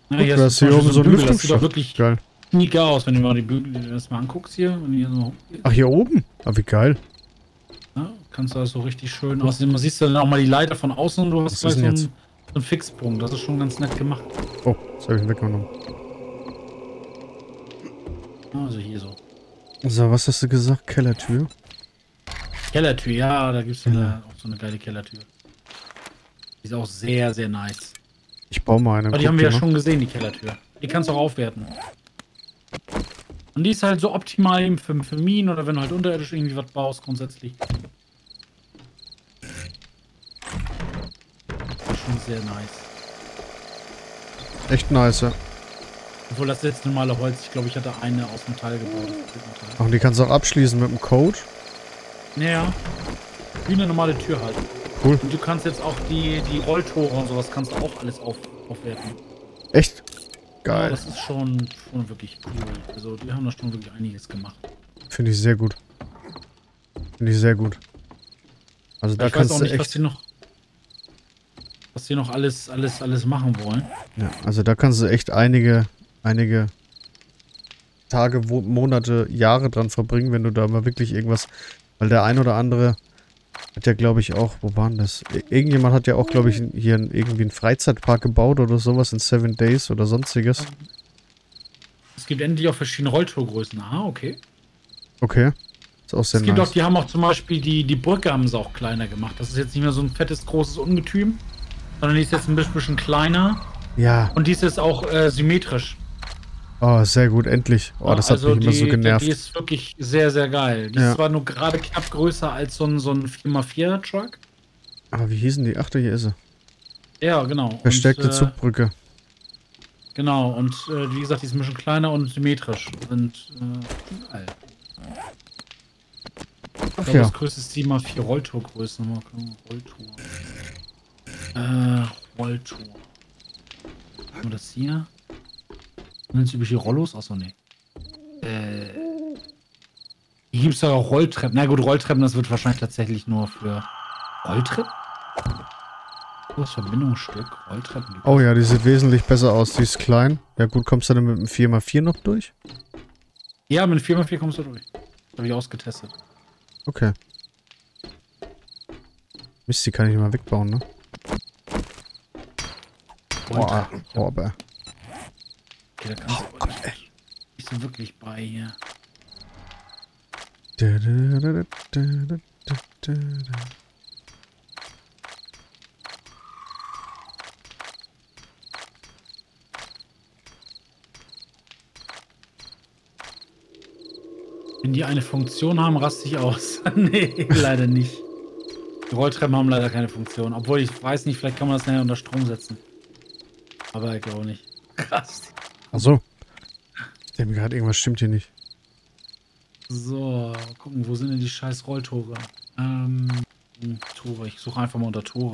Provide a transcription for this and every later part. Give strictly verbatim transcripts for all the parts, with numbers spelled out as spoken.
Na, Guck, hier da ist ist hier oben so ein Bügel, das sieht doch Lüftungsschacht. wirklich Geil. sneaker aus, wenn du mal die Bügel dir das mal anguckst hier. Wenn du hier so hochgehst. Ach, hier oben? Ah, wie geil. Ja, kannst du das so richtig schön aussehen. Man siehst dann auch mal die Leiter von außen und du hast Was gleich ist so denn einen, jetzt? so einen Fixpunkt. Das ist schon ganz nett gemacht. Oh, das habe ich weggenommen. Also hier so. So, was hast du gesagt? Kellertür? Kellertür, ja, da gibt es so Ja. eine, auch so eine geile Kellertür. Die ist auch sehr, sehr nice. Ich baue mal eine. Aber die Guck haben wir ja mal. schon gesehen, die Kellertür. Die kannst du auch aufwerten. Und die ist halt so optimal eben für, für Minen oder wenn du halt unterirdisch irgendwie was baust, grundsätzlich. Das ist schon sehr nice. Echt nice, ja. Obwohl das jetzt normale Holz, ich glaube, ich hatte eine aus Metall gebaut. Metall. Ach, und die kannst du auch abschließen mit dem Code. Naja. Wie eine normale Tür halt. Cool. Und du kannst jetzt auch die, die Rolltore und sowas kannst du auch alles auf, aufwerten. Echt? Ja, Geil. das ist schon, schon wirklich cool. Also die haben da schon wirklich einiges gemacht. Finde ich sehr gut. Finde ich sehr gut. Also da ich weiß kannst auch du nicht, was echt... die noch, was die noch alles, alles, alles machen wollen. Ja, also da kannst du echt einige, einige Tage, Wo Monate, Jahre dran verbringen, wenn du da mal wirklich irgendwas... Weil der ein oder andere hat ja, glaube ich, auch... Wo war denn das? Irgendjemand hat ja auch, glaube ich, hier irgendwie einen Freizeitpark gebaut oder sowas in Seven Days oder sonstiges. Es gibt endlich auch verschiedene Rolltorgrößen. Ah, okay. Okay. Ist auch sehr Es gibt nice. auch, die haben auch zum Beispiel die, die Brücke haben sie auch kleiner gemacht. Das ist jetzt nicht mehr so ein fettes, großes Ungetüm, sondern die ist jetzt ein bisschen kleiner. Ja. Und die ist jetzt auch äh, symmetrisch. Oh, sehr gut, endlich. Oh, das hat also mich immer die, so genervt. Die, die ist wirklich sehr, sehr geil. Die Ja. ist zwar nur gerade knapp größer als so ein, so ein vier mal vier Truck. Aber wie hießen die? Ach, da hier ist sie. Ja, genau. Versteckte und, äh, Zugbrücke. Genau, und äh, wie gesagt, die ist ein bisschen kleiner und symmetrisch. Und äh, geil. Ich Ach glaube, ja. das größte ist sieben mal vier Rolltorgröße. Mal gucken, Rolltor. Äh, Rolltor. Haben wir das hier? Sind das übliche Rollos? Achso, nee. Äh. Hier gibt es ja auch Rolltreppen. Na gut, Rolltreppen, das wird wahrscheinlich tatsächlich nur für Rolltreppen? Das Verbindungsstück, Rolltreppen. Oh ja, die sieht wesentlich besser aus. Die ist klein. Ja gut, kommst du denn mit dem vier mal vier noch durch? Ja, mit vier mal vier kommst du durch. Das habe ich ausgetestet. Okay. Mist, die kann ich nicht mal wegbauen, ne? Boah, boah, aber. Okay, da kannst du aber nicht, nicht so wirklich bei hier. Da, da, da, da, da, da, da, da. Wenn die eine Funktion haben, raste ich aus. Nee, leider nicht. Die Rolltreppen haben leider keine Funktion. Obwohl ich weiß nicht, vielleicht kann man das nachher unter Strom setzen. Aber ich glaube nicht. Krass. Achso. Ich denke mir gerade, irgendwas stimmt hier nicht. So, mal gucken, wo sind denn die scheiß Rolltore? Ähm, Tore. Ich suche einfach mal unter Tore.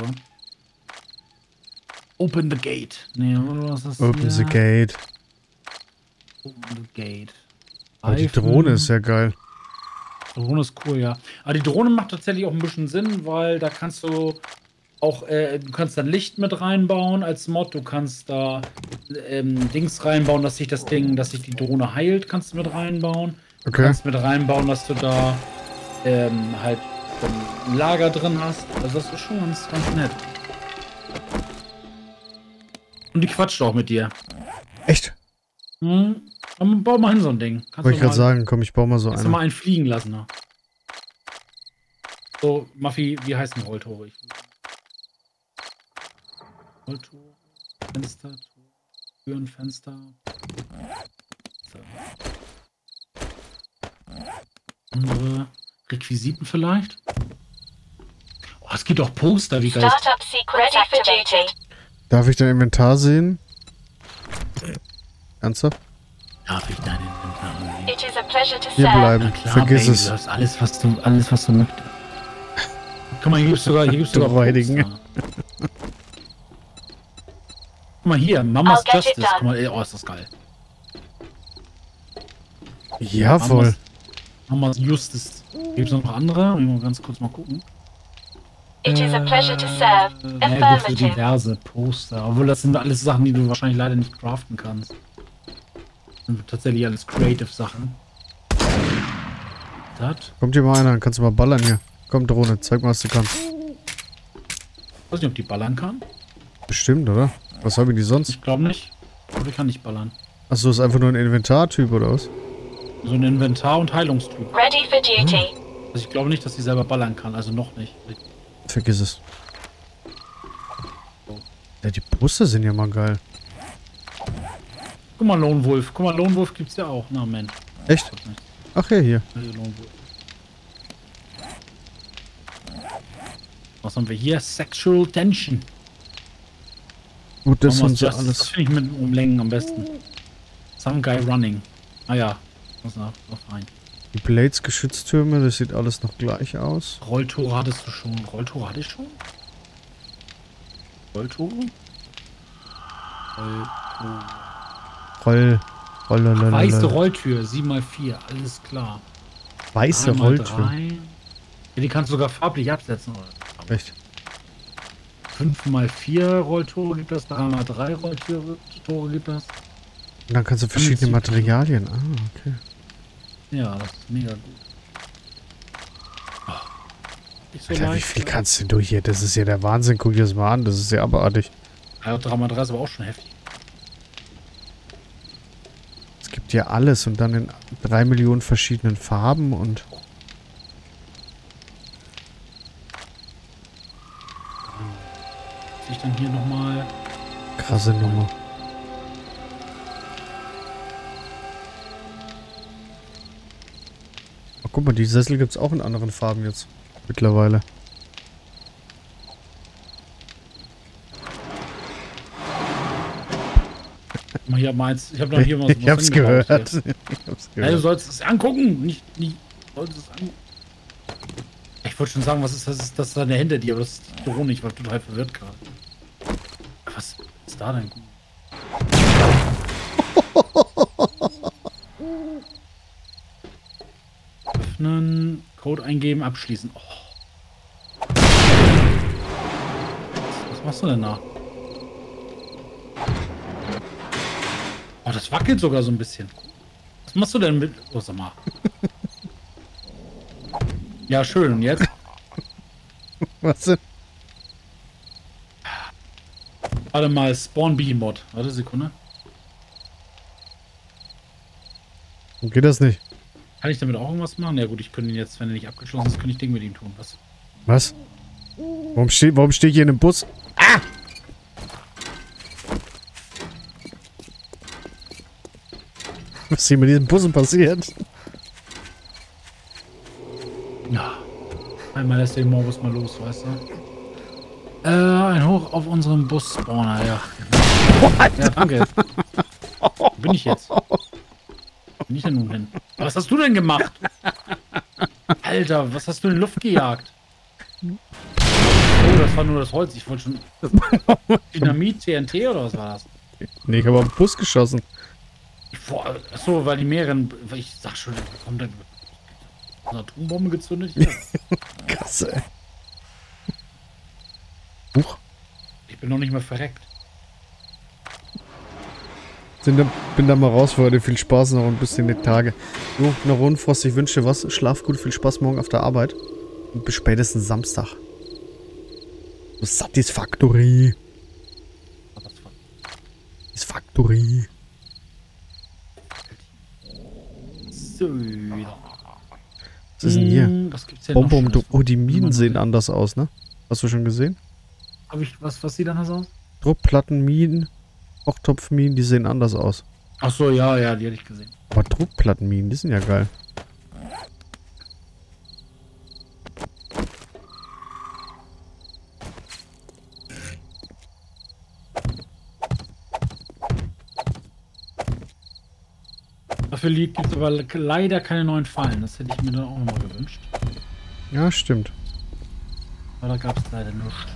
Open the gate. Nee, was ist das? Open hier? the gate. Open the gate. Aber die Reifen. Drohne ist ja geil. Die Drohne ist cool, ja. Aber die Drohne macht tatsächlich auch ein bisschen Sinn, weil da kannst du auch, äh, du kannst dann Licht mit reinbauen als Mod. Du kannst da ähm, Dings reinbauen, dass sich das Ding, dass sich die Drohne heilt, kannst du mit reinbauen. Du Okay. kannst mit reinbauen, dass du da ähm, halt ein Lager drin hast. Also das ist schon ganz, ganz nett. Und die quatscht auch mit dir. Echt? Hm? Dann bau mal hin so ein Ding. Kannst Wollte ich du gerade mal- sagen, komm, ich baue mal so Kannst du mal eine. einen fliegen lassen, ne? So, Maffi, wie heißen Rolltore? Ich- Rolltore, Fenster, Tor, Türen, Fenster. So. Andere Requisiten vielleicht? Oh, es gibt auch Poster, wie geil. Startup sequence activated. Darf ich dein Inventar sehen? Ernsthaft? Darf ich deinen Inventar sehen? It is a pleasure to Hier serve. bleiben. Na klar, Vergiss Baby, es. du hast alles, was du, alles, was du möchtest. Guck mal, hier gibt's sogar, hier gibt's sogar Räudigen. Poster. Guck mal hier, Mamas I'll get it Justice. done. Guck mal, ey, oh, ist das geil. Ja, voll. Mamas, Mamas Justice. Gibt's noch andere? Ich muss ganz kurz mal gucken. It is a pleasure to serve. Äh, na gut, so Affirmative. diverse Poster. Obwohl, das sind alles Sachen, die du wahrscheinlich leider nicht craften kannst. Das sind tatsächlich alles Creative-Sachen. Das? Kommt hier mal einer, dann kannst du mal ballern hier. Komm, Drohne, zeig mal, was du kannst. Ich weiß nicht, ob die ballern kann. Bestimmt, oder? Was haben die sonst? Ich glaube nicht. Aber die kann nicht ballern. Achso, ist einfach nur ein Inventartyp, oder was? So ein Inventar- und Heilungstyp. Ready for duty. Also ich glaube nicht, dass sie selber ballern kann. Also noch nicht. Vergiss es. Ja, die Brüste sind ja mal geil. Guck mal, Lone Wolf. Guck mal, Lone Wolf gibt's ja auch. Na, Mensch. Echt? Ach ja, hier. Also Lone Wolf. Was haben wir hier? Sexual Tension. Gut, das Machen sind wir so das das alles. finde ich mit Umlängen am besten. Some guy running. Ah ja. Das ist noch rein. Die Blades, Geschütztürme, das sieht alles noch gleich aus. Rolltore hattest du schon. Rolltore hatte ich schon? Rolltore? Rolltore. Roll. Roll, Weiße Rolltür, sieben mal vier, alles klar. Weiße drei mal Rolltür. drei. Ja, die kannst du sogar farblich absetzen, oder? Echt? fünf mal vier Rolltore gibt das, drei mal drei Rolltore Tore gibt das. Und dann kannst du verschiedene Prinzip. Materialien. Ah, okay. Ja, das ist mega gut. Oh, nicht so Alter, wie leicht. viel kannst denn du hier? Das ist ja der Wahnsinn. Guck dir das mal an. Das ist ja abartig. Ja, drei mal drei ist aber auch schon heftig. Es gibt ja alles und dann in drei Millionen verschiedenen Farben und... Ich dann hier nochmal. Krasse Nummer. Oh, guck mal, die Sessel gibt es auch in anderen Farben jetzt. Mittlerweile. Mal hier mal eins. Ich habe noch hier was. Ich hab's gehört. Ich hab's Ja, du gehört. sollst es angucken, nicht, nicht, du sollst es angucken. Ich wollte schon sagen, was ist das? Ist das da hinter dir, aber das ist die Drohne. Ich war total verwirrt gerade. Was ist da denn? Öffnen, Code eingeben, abschließen. Oh. Was machst du denn da? Oh, das wackelt sogar so ein bisschen. Was machst du denn mit... Oh, sag mal. Ja, schön. Und jetzt? Was denn? Warte mal, Spawn Bee-Mod. Warte, Sekunde. Warum geht das nicht? Kann ich damit auch irgendwas machen? Ja gut, ich könnte ihn jetzt, wenn er nicht abgeschlossen ist, könnte ich Ding mit ihm tun. Was? Was? Warum stehe warum steh ich hier in einem Bus? Ah! Was ist hier mit diesen Bussen passiert? Ja. Einmal lässt den Morbus mal los, weißt du? Äh, ein Hoch auf unserem Bus-Spawner, ja. Ja, danke. Wo bin ich jetzt? Wo bin ich denn nun hin? Was hast du denn gemacht? Alter, was hast du in die Luft gejagt? Oh, das war nur das Holz. Ich wollte schon... Dynamit, T N T oder was war das? Nee, ich habe auf den Bus geschossen. Boah, achso, weil die mehreren... Ich sag schon, wo kommt denn... Eine Atombombe gezündet hier? Krass, ey. Huch. Ich bin noch nicht mal verreckt. Sind da, bin da mal raus für heute. Viel Spaß noch und bis in die Tage. Jo, na Rundfrost, ich wünsche dir was. Schlaf gut, viel Spaß morgen auf der Arbeit. Und bis spätestens Samstag. Satisfactory. Satisfactory. So. Was ist denn hier? Hm, was gibt's denn noch Bonbon. Schönes? Oh, die Minen sehen anders aus, ne? Hast du schon gesehen? Hab ich, was, was sieht anders aus? Druckplattenminen, Kochtopfminen, die sehen anders aus. Ach so, ja, ja, die hatte ich gesehen. Aber Druckplattenminen, die sind ja geil. Dafür gibt es aber leider keine neuen Fallen. Das hätte ich mir dann auch nochmal gewünscht. Ja, stimmt. Aber da gab es leider nichts.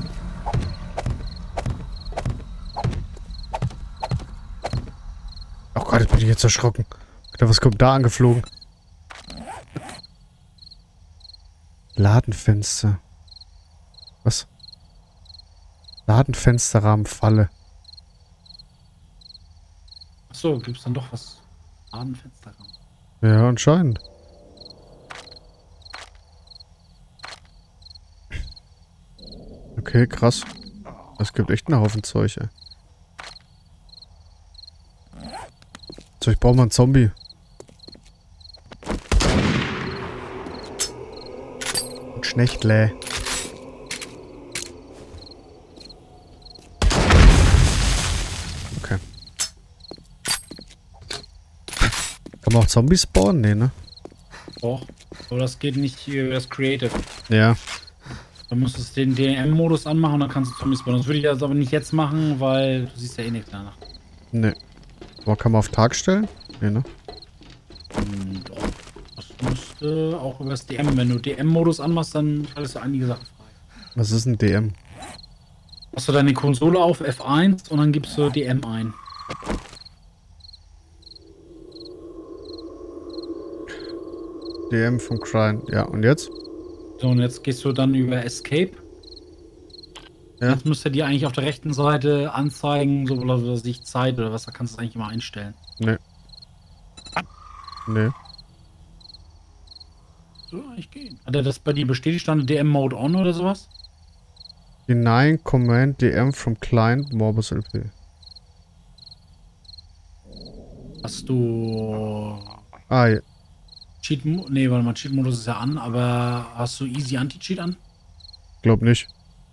Oh Gott, jetzt bin ich jetzt erschrocken. Alter, was kommt da angeflogen? Ladenfenster. Was? Ladenfensterrahmen Falle. Achso, gibt's dann doch was? Ladenfensterrahmen. Ja, anscheinend. Okay, krass. Es gibt echt einen Haufen Zeug, ey. So, ich brauche mal einen Zombie. Ein Schnechtle. Okay. Kann man auch Zombies spawnen? Nee, ne? Doch. Aber das geht nicht hier über das Creative. Ja. Dann musst du den D M-Modus anmachen und dann kannst du Zombies bauen. Das würde ich jetzt aber nicht jetzt machen, weil du siehst ja eh nichts danach. Nee. Aber kann man auf Tag stellen? Nee, ne? Hm, doch. Das müsste auch über das D M. Wenn du D M-Modus anmachst, dann schaltest du einige Sachen frei. Was ist ein D M? Hast du deine Konsole auf F eins und dann gibst du D M ein. D M vom Crime. Ja, und jetzt? So, und jetzt gehst du dann über Escape. Ja. Jetzt müsste dir eigentlich auf der rechten Seite anzeigen, so oder sich Zeit oder was, da kannst du es eigentlich immer einstellen. Nee. Nee. So, eigentlich gehen. Hat er das bei dir bestätigt? Stand D M-Mode on oder sowas? Denying command D M from client Morbus L P. Hast du Ah, ja. Cheat, nee, warte mal, Cheat-Modus ist ja an, aber hast du Easy Anti-Cheat an? Glaub nicht.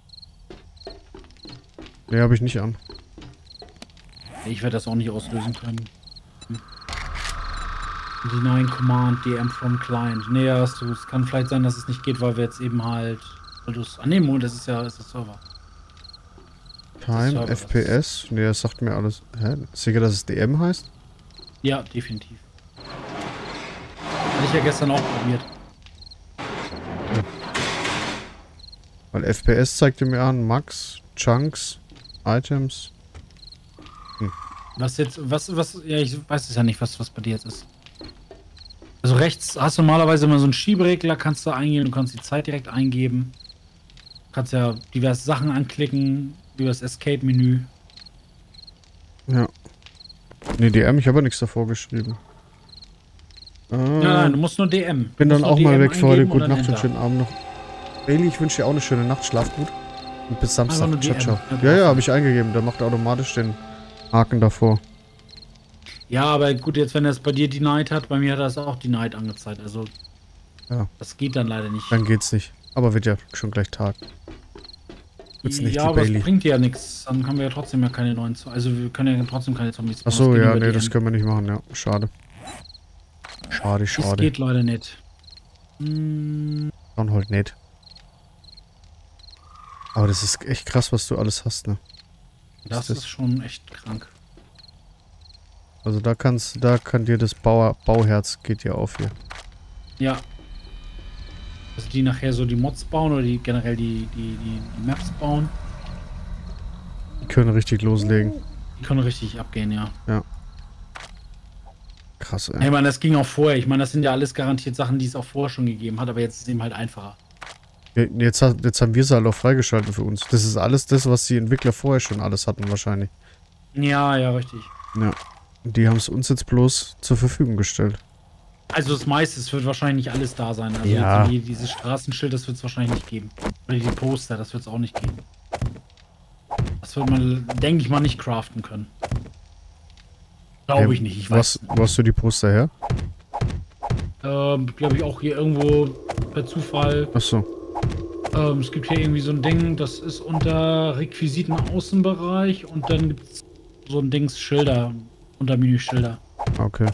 Nee, habe ich nicht an. Ich werde das auch nicht auslösen können. Hm. Denying Command D M from Client. Nee, hast du. Es kann vielleicht sein, dass es nicht geht, weil wir jetzt eben halt. Weil du es. Ah, nee, Moment, das ist ja das ist der Server. Time, Server, F P S. Nee, das sagt mir alles. Hä? Sicher, dass es D M heißt? Ja, definitiv. Hatte ich ja gestern auch probiert. Weil F P S zeigte mir an, Max, Chunks, Items. Was jetzt, was, was, ja, ich weiß es ja nicht, was, was bei dir jetzt ist. Also rechts hast du normalerweise immer so einen Schieberegler, kannst du eingeben, du kannst die Zeit direkt eingeben. Du kannst ja diverse Sachen anklicken, über das Escape-Menü. Ja. Nee, D M, ich habe ja nichts davor geschrieben. Äh, Nein, nein, du musst nur D M. bin Du dann musst auch nur mal D M weg für heute. eingeben Gute und dann Nacht und Enter. schönen Abend noch. Bailey, ich wünsche dir auch eine schöne Nacht. Schlaf gut. Und bis Samstag. nur Ciao, D M. ciao. Ja, Ja, ja, habe ich eingegeben. Der macht automatisch den Haken davor. Ja, aber gut, jetzt wenn er es bei dir denied hat, bei mir hat er es auch denied angezeigt. Also, Ja. das geht dann leider nicht. Dann geht's nicht. Aber wird ja schon gleich Tag. Wird's nicht, ja, die aber Bailey. es bringt ja nichts. Dann haben wir ja trotzdem ja keine neuen. Z- Also, wir können ja trotzdem keine Zombies bauen. Achso, Das geht ja, über nee, D M. das können wir nicht machen, ja. Schade. Schade, Das schade. geht leider nicht. Hm, Dann halt nicht. Aber das ist echt krass, was du alles hast, ne? das das? ist schon echt krank. Also da kannst, da kann dir das Bauer, Bauherz geht dir auf hier. Ja. Also die nachher so die Mods bauen oder die generell die, die, die, die Maps bauen, Die können richtig loslegen. die können richtig abgehen, ja. Krass, Ich ey. meine, das ging auch vorher. Ich meine, das sind ja alles garantiert Sachen, die es auch vorher schon gegeben hat, aber jetzt ist es eben halt einfacher. Ja, Jetzt, hat- jetzt haben wir sie halt auch freigeschaltet für uns. Das ist alles das, was die Entwickler vorher schon alles hatten wahrscheinlich. Ja, ja, richtig. Ja. Und die haben es uns jetzt bloß zur Verfügung gestellt. Also das meiste, es wird wahrscheinlich nicht alles da sein. Also Ja. jetzt die, dieses Straßenschild, das wird es wahrscheinlich nicht geben. Oder die Poster, das wird es auch nicht geben. Das wird man, denke ich mal, nicht craften können. Glaube ich nicht, ich weiß. Was, wo hast du die Poster her? Ähm, glaube ich auch hier irgendwo per Zufall. Achso. Ähm, es gibt hier irgendwie so ein Ding, das ist unter Requisiten Außenbereich und dann gibt es so ein Dings Schilder, unter Menü Schilder. Okay.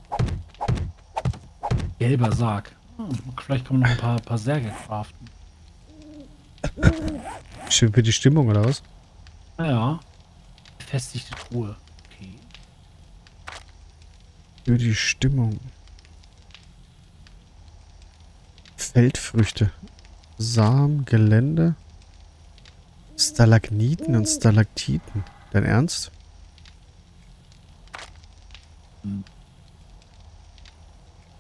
Gelber Sarg. Hm, vielleicht kann man noch ein paar, paar Särge craften. Stimmt für die Stimmung oder was? Naja. Befestigte Truhe. Okay. Für die Stimmung. Feldfrüchte. Samen, Gelände. Stalagniten und Stalaktiten. Dein Ernst?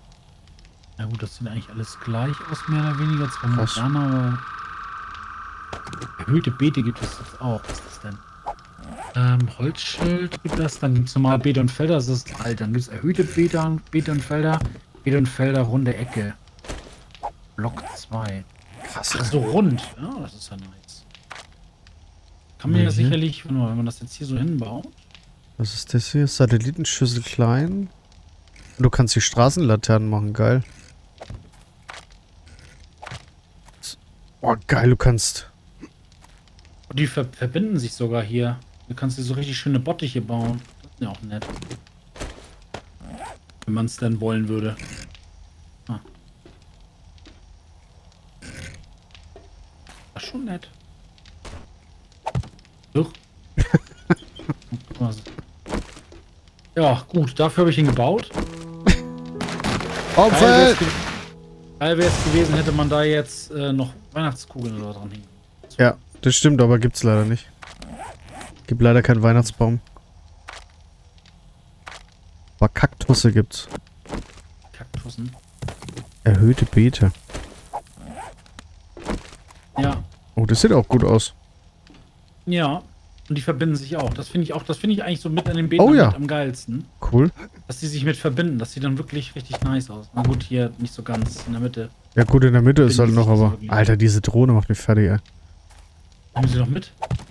Na gut, das sieht eigentlich alles gleich aus, mehr oder weniger. Zwar Krass. modern, aber Erhöhte Beete gibt es jetzt auch. Was ist das denn? Ähm, Holzschild gibt es, dann gibt es normal Beete und Felder, das ist alt. Dann gibt es erhöhte Beete, Beete und Felder, Beete und Felder, runde Ecke. Block zwei. Krass. Ach, so rund. Ja, das ist ja nice. Kann man ja Mhm. sicherlich, wenn man das jetzt hier so hinbaut. Was ist das hier? Satellitenschüssel klein. Und du kannst die Straßenlaternen machen, geil. Oh, geil, du kannst... Und die ver verbinden sich sogar hier. Du kannst dir so richtig schöne Bottiche bauen. Das ist ja auch nett. Wenn man es denn wollen würde. Ah. Das ist schon nett. Doch. Ja, gut, dafür habe ich ihn gebaut. Geil Opfer! wär's ge- geil wäre es gewesen, hätte man da jetzt äh, noch Weihnachtskugeln oder dran hängen. Ja, das stimmt, aber gibt's leider nicht. Gibt leider keinen Weihnachtsbaum. Aber Kaktusse gibt's. Kaktussen. Erhöhte Beete. Ja, Oh, das sieht auch gut aus. ja. Und die verbinden sich auch. Das finde ich auch, das finde ich eigentlich so mit an den Beeten Oh ja. mit am geilsten. Cool. Dass die sich mit verbinden. Das sieht dann wirklich richtig nice aus. Na gut, hier nicht so ganz in der Mitte. Ja gut, in der Mitte ist halt Finden noch, sich das aber... wirklich. Alter, diese Drohne macht mich fertig, ey. Nehmen sie doch mit.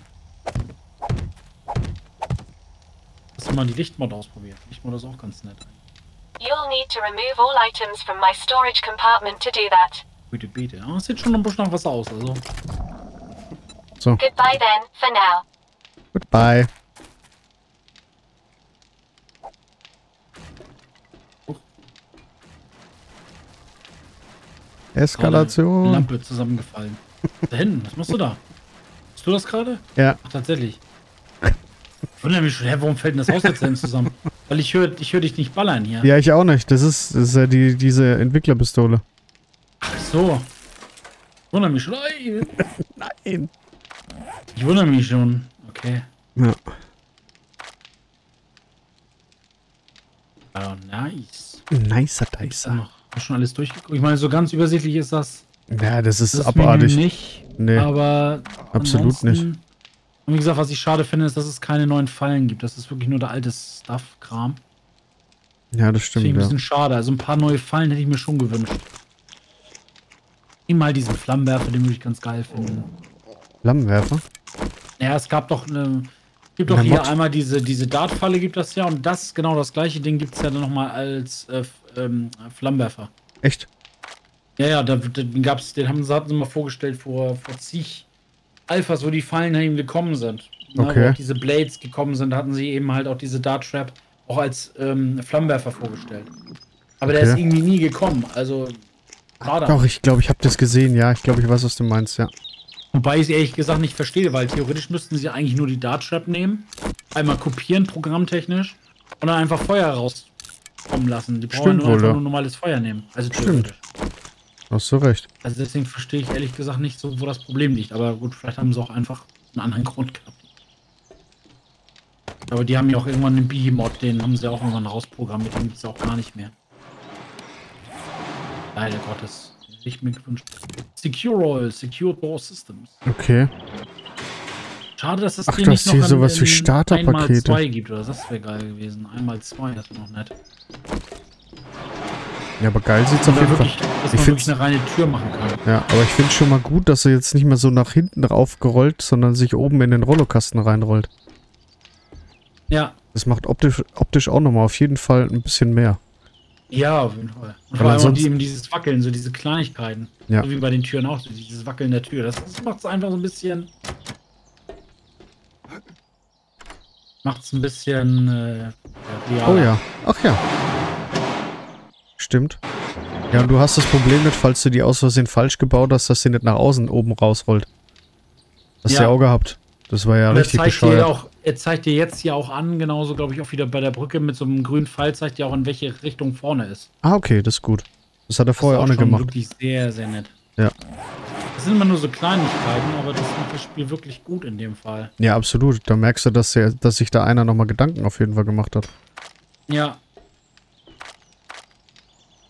Hast du mal die Lichtmod ausprobiert? Lichtmod ist auch ganz nett. You'll need to remove all items from my storage compartment to do that. Gute Beete. Ja, das sieht schon ein bisschen nach was aus. Also. Goodbye then, for now. Goodbye. Eskalation. Eine Lampe zusammengefallen. Da hinten, was machst du da? Bist du das gerade? Ja. Ach, tatsächlich. Ich wundere mich schon, hä, warum fällt denn das Haus jetzt denn zusammen? Weil ich höre ich hör dich nicht ballern hier. Ja, ich auch nicht. Das ist, das ist ja die, diese Entwicklerpistole. Ach so. Ich wundere mich schon. Ei. Nein. Ich wundere mich schon. Okay. Ja. Oh, nice. Nicer Ist da Dicer. noch hast du schon alles durchgeguckt? Ich meine, so ganz übersichtlich ist das. Ja, das ist Das ist abartig. Menü nicht. Nee, Aber absolut ansonsten- nicht. Und wie gesagt, was ich schade finde, ist, dass es keine neuen Fallen gibt. Das ist wirklich nur der alte Stuff-Kram. Ja, das Das finde stimmt, ich ein ja. bisschen schade. Also ein paar neue Fallen hätte ich mir schon gewünscht. Mal diesen Flammenwerfer, den würde ich ganz geil finden. Flammenwerfer? Ja, es gab doch eine. Gibt doch Eine hier Mod. einmal diese, diese Dartfalle gibt das ja und das, genau das gleiche Ding gibt es ja dann nochmal als äh, F- ähm, Flammenwerfer. Echt? Ja, ja, da, den gab's, den haben sie, hatten sie mal vorgestellt vor, vor zig Alphas, wo die Fallen eben gekommen sind. Ne, Okay. wo auch diese Blades gekommen sind, da hatten sie eben halt auch diese Dart Trap auch als ähm, Flammenwerfer vorgestellt. Aber der Okay. ist irgendwie nie gekommen, also schade. Doch, ich glaube, ich habe das gesehen. Ja, ich glaube, ich weiß, was du meinst, ja. Wobei ich es ehrlich gesagt nicht verstehe, weil theoretisch müssten sie eigentlich nur die Dart Trap nehmen, einmal kopieren, programmtechnisch, und dann einfach Feuer rauskommen lassen. Die brauchen Stimmt nur wohl, einfach ja. nur normales Feuer nehmen. Also Stimmt. theoretisch. Hast du recht. Also deswegen verstehe ich ehrlich gesagt nicht so, wo das Problem liegt. Aber gut, vielleicht haben sie auch einfach einen anderen Grund gehabt. Aber die haben ja auch irgendwann den Behemoth, den haben sie auch irgendwann rausprogrammiert, den gibt es auch gar nicht mehr. Leider Gottes. Hätte ich mir gewünscht. Secure All, Secure Door Systems. Okay. Schade, dass es Ach, hier das nicht noch hier in- sowas wie in Starterpakete. einmal zwei gibt, oder das wäre geil gewesen. Einmal zwei, das wäre noch nett. Ja, aber geil sieht's auf Oder jeden Fall. wirklich, dass Ich man find's- wirklich eine reine Tür machen kann. Ja, aber ich finde schon mal gut, dass er jetzt nicht mehr so nach hinten raufgerollt, sondern sich oben in den Rollokasten reinrollt. Ja, Das macht optisch, optisch auch nochmal auf jeden Fall ein bisschen mehr. ja, auf jeden Fall. Und Weil vor allem auch ansonsten- die, eben dieses Wackeln, so diese Kleinigkeiten. Ja. So wie bei den Türen auch, so dieses Wackeln der Tür. Das, das macht es einfach so ein bisschen. Macht es ein bisschen. Äh, realer. Oh ja. Ach ja. Stimmt. Ja, und du hast das Problem nicht, falls du die aus Versehen falsch gebaut hast, dass sie nicht nach außen oben rausrollt. Das hast du Ja. ja auch gehabt. Das war ja Und er richtig zeigt dir bescheuert. auch, er zeigt dir jetzt hier auch an, genauso glaube ich auch wieder bei der Brücke mit so einem grünen Pfeil, zeigt dir auch in welche Richtung vorne ist. Ah, okay, das ist gut. Das hat er vorher das auch ist nicht schon gemacht. Wirklich sehr, sehr nett. Ja. Das sind immer nur so Kleinigkeiten, aber das macht das Spiel wirklich gut in dem Fall. Ja, absolut. Da merkst du, dass, der, dass sich da einer nochmal Gedanken auf jeden Fall gemacht hat. Ja.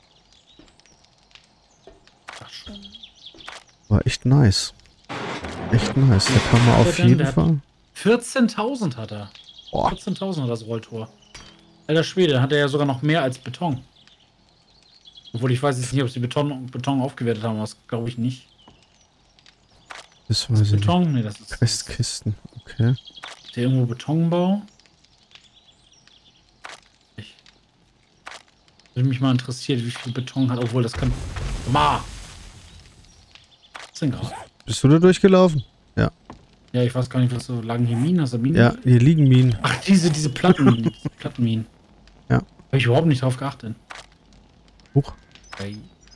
Ach schon. War echt nice. echt nice. Da kann man Ja, auf dann, jeden der hat- Fall. vierzehntausend hat er. Boah, vierzehntausend hat das Rolltor. Alter Schwede, hat er ja sogar noch mehr als Beton. Obwohl ich weiß jetzt nicht, ob sie Beton, Beton aufgewertet haben, das glaube ich nicht. das Das weiß ist ich nicht. Beton? Nee, das ist. Das ist Restkisten, okay. der irgendwo Betonbau? Ich. Würde mich mal interessiert, wie viel Beton hat, obwohl das kann. Ma! zehn Grad. Bist du da durchgelaufen? Ja, ich weiß gar nicht, was so lagen hier Minen. Hast du Minen? Ja, hier liegen Minen. Ach, diese, diese Plattenminen. diese Plattenminen. Ja. Habe ich überhaupt nicht drauf geachtet. Huch. Ey.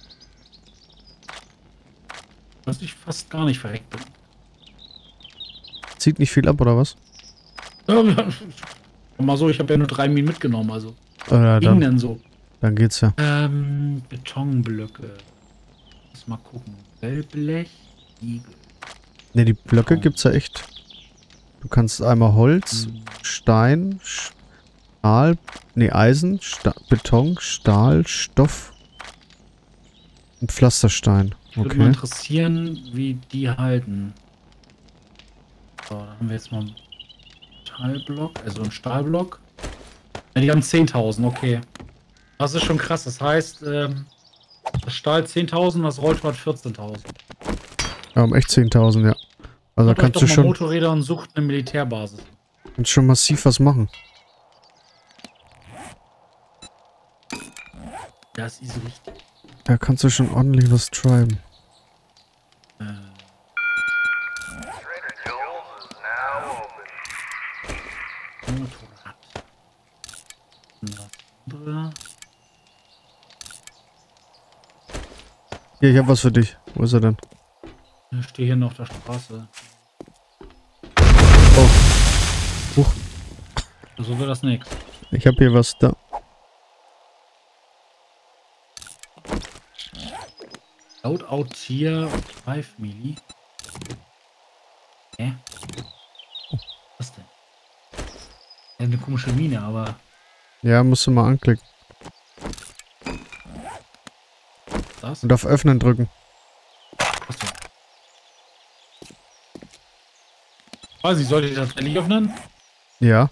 Was ich fast gar nicht verreckt bin. Zieht nicht viel ab, oder was? Ja, ja. Mal so, ich habe ja nur drei Minen mitgenommen, also. Oder Ging dann, denn so? dann geht's ja. Ähm, Betonblöcke. Lass mal gucken. Wellblech, Igel. Ne, die Blöcke Oh. gibt's ja echt. Du kannst einmal Holz, Hm. Stein, Stahl, ne, Eisen, Sta Beton, Stahl, Stoff und Pflasterstein. Würde mal Okay. interessieren, wie die halten. So, da haben wir jetzt mal einen Metallblock, also einen Stahlblock. Ja, die haben zehntausend, okay. Das ist schon krass. Das heißt, ähm, das Stahl zehntausend, das Rolltor hat vierzehntausend. Ja, um echt zehntausend, ja. Also da Holt euch kannst doch du mal schon, Motorräder und sucht eine Militärbasis. kannst schon massiv was machen. Das ist richtig. Da kannst du schon ordentlich was treiben. Äh, Motorrad. Das andere. Hier, ich hab was für dich. Wo ist er denn? Ich stehe hier noch auf der Straße. Oh. Huch. So wird das nix. Ich hab hier was da. Loadout Tier fünf Milli. Hä? Was denn? Ja, eine komische Mine, aber. Ja, musst du mal anklicken. Das? Und auf Öffnen drücken. Achso. Weiß ich, sollte ich das tatsächlich öffnen? Ja.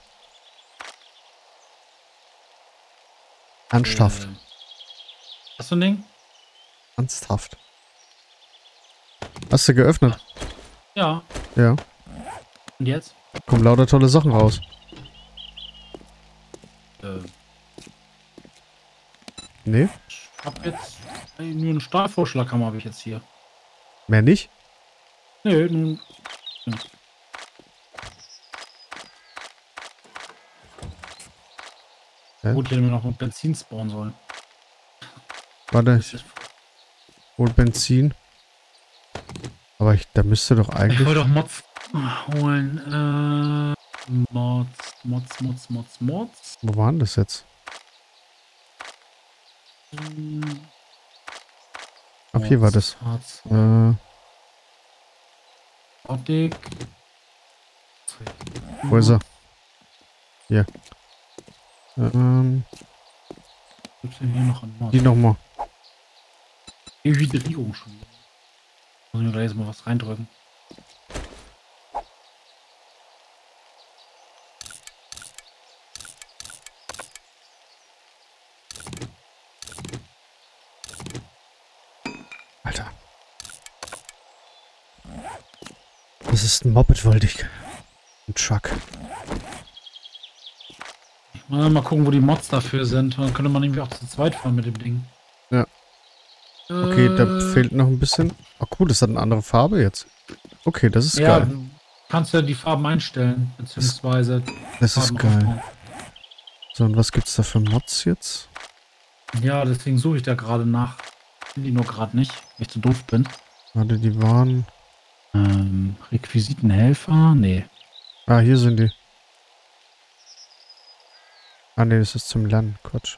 Ernsthaft. Äh, hast du ein Ding? Ernsthaft. Hast du geöffnet? Ja. Ja. Und jetzt? Kommen lauter tolle Sachen raus. Äh, Nee? ich hab jetzt äh, nur einen Stahlvorschlaghammer habe ich jetzt hier. Mehr nicht? Nö, nun. Ja. Hä? Gut, ich hätte mir noch mit Benzin spawnen sollen. Warte, Das ich ist- hol Benzin. Aber ich, da müsste doch Ich eigentlich... wollte doch Mods holen. Äh, Mods, Mods, Mods, Mods, Mods. Wo war denn das jetzt? Hm, Ach, hier war das. Mods, Äh, Optik. wo ist er? Hier. Ähm, Gibt's denn hier noch einen Mod? die nochmal. Dehydrierung schon wieder. Muss ich mir gleich mal was reindrücken. Alter. Das ist ein Moped, wollte ich. Ein Truck. Mal, mal gucken, wo die Mods dafür sind. Dann könnte man nämlich auch zu zweit fahren mit dem Ding. Ja. Okay, da Äh, fehlt noch ein bisschen. Ach cool, das hat eine andere Farbe jetzt. Okay, das ist Ja, geil. du kannst ja die Farben einstellen, beziehungsweise Das ist Farben geil. aufbauen. So, und was gibt's da für Mods jetzt? Ja, deswegen suche ich da gerade nach. Finde die nur gerade nicht, weil ich zu doof bin. Warte, die waren... Ähm, Requisitenhelfer? Nee. Ah, hier sind die. Ah, nee, das ist zum Lernen. Quatsch.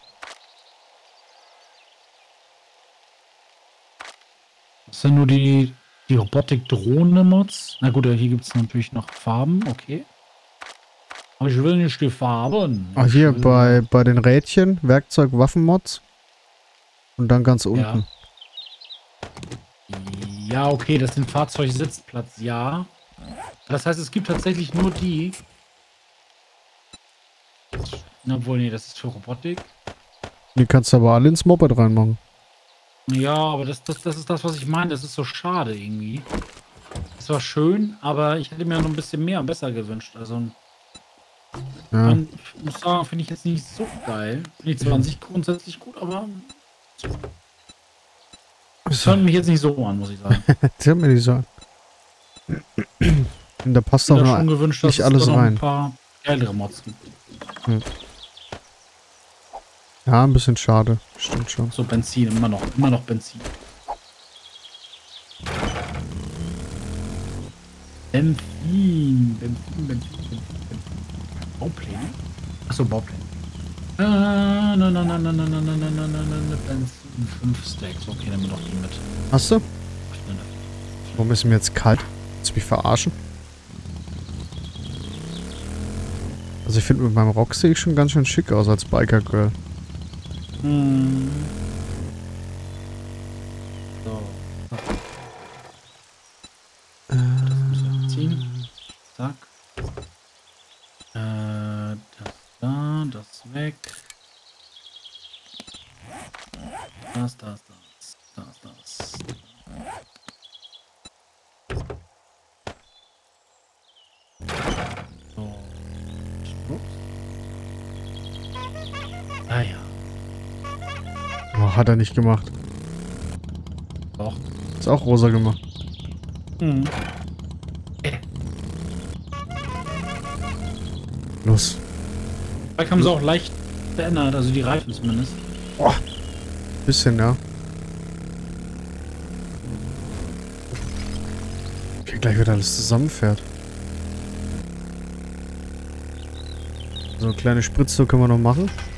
Das sind nur die, die Robotik-Drohne-Mods. Na gut, hier gibt es natürlich noch Farben, okay. Aber ich will nicht die Farben. Ah, Ich hier will- bei, bei den Rädchen, Werkzeug, Waffenmods. Und dann ganz unten. Ja, okay, das sind Fahrzeugsitzplatz, ja. Das heißt, es gibt tatsächlich nur die. Obwohl, nee, das ist für Robotik. Die kannst du aber alle ins Moped reinmachen. Ja, aber das, das, das ist das, was ich meine. Das ist so schade irgendwie. Es war schön, aber ich hätte mir noch ein bisschen mehr und besser gewünscht. Also, Ja. man, ich muss sagen, finde ich jetzt nicht so geil. Finde ich zwar an sich grundsätzlich gut, aber das hört mich jetzt nicht so an, muss ich sagen. Das hat mir nicht sagen. Und da passt Ich auch hätte noch schon gewünscht, dass nicht es alles da noch ein rein. paar geilere Mods gibt. Ja, ein bisschen schade. Stimmt schon. So Benzin, immer noch, immer noch Benzin. Benzin, Benzin, Benzin, Benzin, Benzin. Baupläne? Achso, Baupläne. Äh, na, na, na, na, na, na, na, na, na, na, na, na, Benzin, fünf Stacks. Okay, nehmen wir doch die mit. Hast du? Warum ist mir jetzt kalt? Willst du mich verarschen? Also ich finde, mit meinem Rock sehe ich schon ganz schön schick aus als Biker-Girl. Hm. So. Das müssen wir ziehen. Zack. Äh, das da, das weg. Das, das, das, das, das. So. Ups. Ah ja. Oh, hat er nicht gemacht. Doch. Ist auch rosa gemacht. Mhm. Los. Vielleicht haben sie auch leicht verändert, also die Reifen zumindest. Oh. Bisschen, ja. Okay, gleich wieder alles zusammenfährt. So, eine kleine Spritze können wir noch machen.